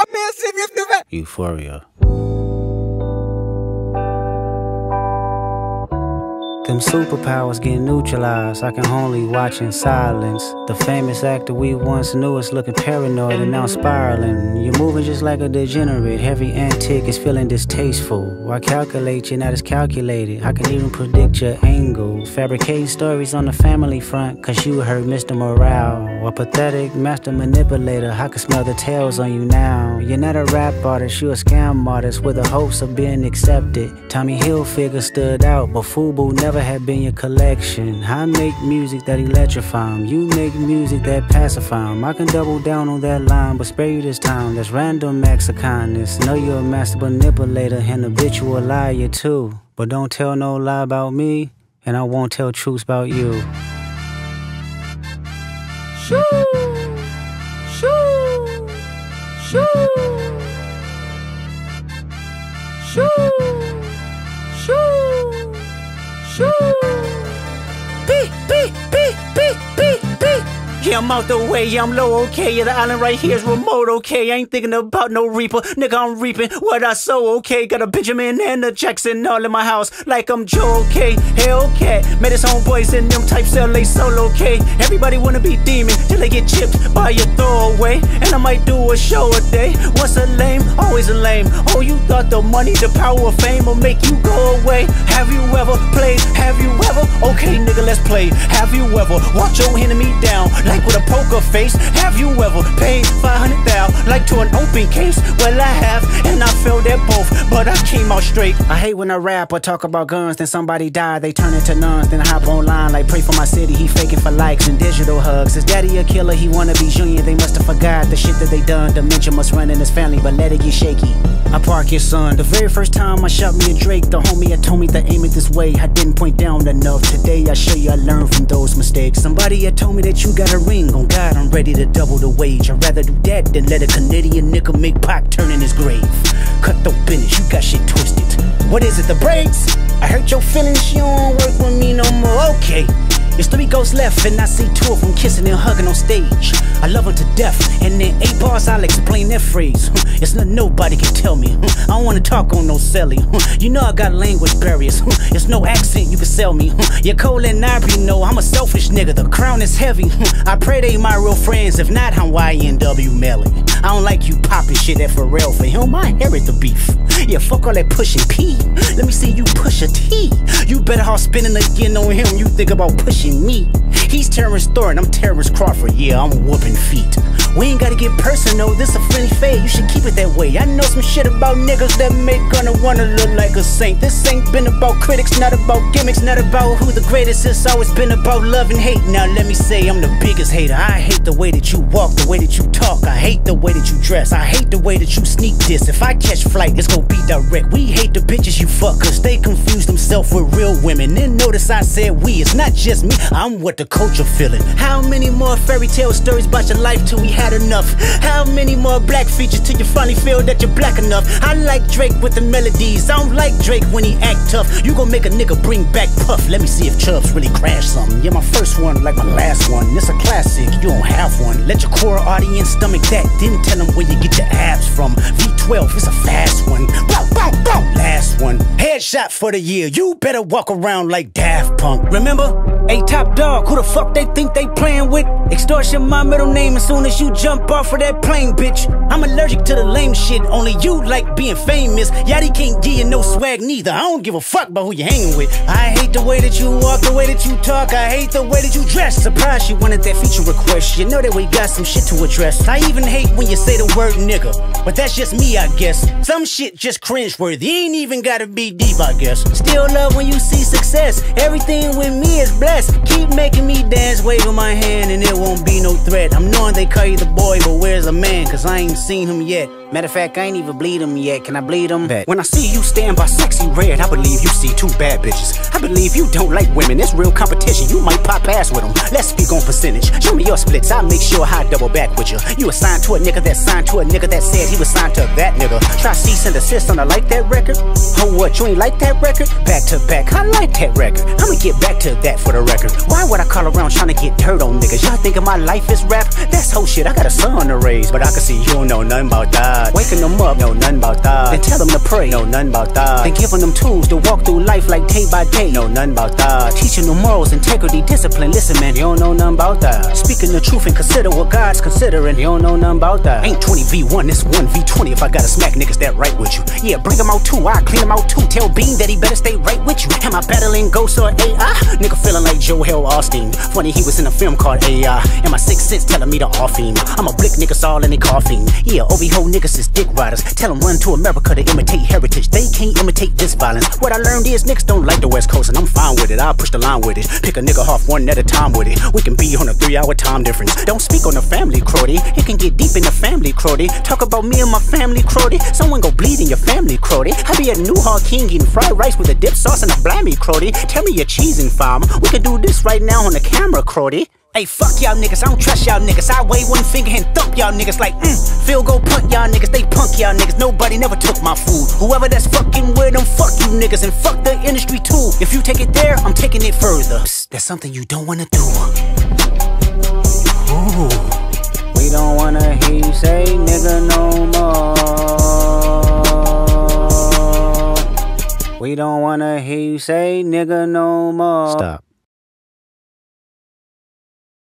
Euphoria. Them superpowers get neutralized. I can only watch in silence. The famous actor we once knew is looking paranoid and now spiraling. You're moving just like a degenerate. Every antic is feeling distasteful. I calculate you, not as calculated. I can even predict your angle. Fabricating stories on the family front, cause you heard Mr. Morale. A pathetic master manipulator. I can smell the tails on you now. You're not a rap artist, you a scam artist with the hopes of being accepted. Tommy Hilfiger stood out, but FUBU never had been your collection. I make music that electrify 'em. You make music that pacify 'em. I can double down on that line, but spare you this time. That's random acts of kindness. Know you're a master manipulator and habitual liar too. But don't tell no lie about me, and I won't tell truths about you. Shoo! Shoo! Shoo! Shoo! Shoo! Shoo! Beep, beep, beep, beep, beep, beep. Yeah, I'm out the way, yeah, I'm low, okay. Yeah, the island right here is remote, okay. I ain't thinking about no reaper, nigga, I'm reaping what I sow, okay. Got a Benjamin and a Jackson all in my house, like I'm Joe, okay. Hellcat, met his homeboys in them types LA solo, okay. Everybody wanna be demon till they get chipped by your throwaway. And I might do a show a day. Once a lame, always a lame. Oh, you thought the money, the power of fame will make you go away? Have you ever played? Have you ever? Okay, nigga, let's play. Have you ever walked your enemy down like with a poker face? Have you ever paid 500,000 like to an open case? Well, I have, and I failed at both, but I came out straight. I hate when a rapper talk about guns, then somebody die, they turn into nuns, then I hop online like pray for my city. He faking for likes and digital hugs. His daddy a killer, he wanna be junior. They must have forgot the shit that they done. Dementia must run in his family, but let it get shaky. I park your son. The very first time I shot me a Drake, the homie had told me to aim it this way. I didn't point down enough. Today I show you I learned from those mistakes. Somebody had told me that you got a ring. On God, I'm ready to double the wage. I'd rather do that than let a Canadian nigga make Pac turn in his grave. Cut the business, you got shit twisted. What is it, the brakes? I hurt your feelings, you don't work with me no more. Okay. There's 3 ghosts left and I see 2 of them kissing and hugging on stage. I love them to death, and in 8 bars I'll explain that phrase. It's nothing nobody can tell me. I don't wanna talk on no celly. You know I got language barriers. It's no accent you can sell me. Your Cole and Ivory know I'm a selfish nigga. The crown is heavy. I pray they my real friends. If not, I'm YNW Melly. I don't like you popping shit at Pharrell. For him, I inherit the beef. Yeah, fuck all that pushing P. Let me see you push a T. You better off spinning again on him. You think about pushing me. He's Terrence Thorne, I'm Terrence Crawford. Yeah, I'm whooping feet. We ain't gotta get personal, this a friendly fade. You should keep it that way. I know some shit about niggas that make gonna wanna look like a saint. This ain't been about critics, not about gimmicks, not about who the greatest. It's always been about love and hate. Now let me say I'm the biggest hater. I hate the way that you walk, the way that you talk. I hate the way that you dress. I hate the way that you sneak this. If I catch flight, it's gonna be direct. We hate the bitches you fuck, cause they confuse themselves with real women. Then notice I said we, it's not just me, I'm what the culture feeling. How many more fairy tale stories about your life till we had enough? How many more black features till you finally feel that you're black enough? I like Drake with the melodies, I don't like Drake when he act tough. You gon' make a nigga bring back Puff. Let me see if Chubbs really crashed something. Yeah, my first one like my last one. It's a classic, you don't have one. Let your core audience stomach that, then tell them where you get your abs from. V12, it's a fast one. Bow, bow, bow. Last one, headshot for the year. You better walk around like Daft Punk. Remember? Hey, Top Dog, who the fuck they think they playing with? Extortion my middle name as soon as you jump off of that plane, bitch. I'm allergic to the lame shit, only you like being famous. Yachty can't give you no swag neither. I don't give a fuck about who you hanging with. I hate the way that you walk, the way that you talk. I hate the way that you dress. Surprised you wanted that feature request. You know that we got some shit to address. I even hate when you say the word nigga, but that's just me, I guess. Some shit just cringeworthy, ain't even gotta be deep, I guess. Still love when you see success. Everything with me is blessed. Keep making me dance, waving my hand, and it won't be no threat. I'm knowing they call you the boy, but where's the man? Cause I ain't seen him yet. Matter of fact, I ain't even bleed him yet. Can I bleed him? Bet. When I see you stand by Sexy Red, I believe you see 2 bad bitches. I believe you don't like women. It's real competition. You might pop ass with them. Let's speak on percentage. Show me your splits. I'll make sure I double back with you. You assigned to a nigga that signed to a nigga that said he was signed to that nigga. Try cease and desist on a like that record. Oh, what? You ain't like that record? Back to back. I like that record. I'ma get back to that for the record. Why would I call around trying to get dirt on niggas? Y'all thinking my life is rap? That's whole shit. I got a son to raise, but I can see you don't know nothing about that. that. Waking them up, know nothing about that. Then tell them to pray, know nothing about that. Then giving them tools to walk through life like day by day, know nothing about that. Teaching them morals, integrity, discipline. Listen, man, you don't know nothing about that. Speaking the truth and consider what God's considering, you don't know nothing about that. Ain't 20v1, it's 1v20 if I gotta smack niggas that right with you. Yeah, bring them out too, I clean them out too. Tell Bean that he better stay right with you. Am I battling ghosts or AI? Nigga feeling like Joel Austin. Funny he was in a film called AI. And my sixth sense telling me to off him. I'm a blick niggas all in they coughing. Yeah, OV-ho niggas is dick riders. Tell them run to America to imitate heritage. They can't imitate this violence. What I learned is niggas don't like the West Coast, and I'm fine with it. I'll push the line with it. Pick a nigga off one at a time with it. We can be on a 3-hour time difference. Don't speak on the family, Crody. It can get deep in the family, Crody. Talk about me and my family, Crody. Someone go bleed in your family, Crody. I be at New Hall King eating fried rice with a dip sauce and a blammy, Crody. Tell me your cheesing farm. We can do this right now on the camera, Crody. Hey, fuck y'all niggas, I don't trust y'all niggas. I wave one finger and thump y'all niggas like, field goal punt y'all niggas, they punk y'all niggas. Nobody never took my food. Whoever that's fucking with them, fuck you niggas, and fuck the industry too. If you take it there, I'm taking it further. Psst, that's something you don't wanna do. Ooh. We don't wanna hear you say nigga no more. We don't wanna hear you say nigga no more. Stop.